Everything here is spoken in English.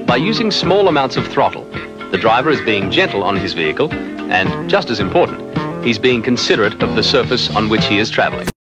By using small amounts of throttle, the driver is being gentle on his vehicle and, just as important, he's being considerate of the surface on which he is traveling.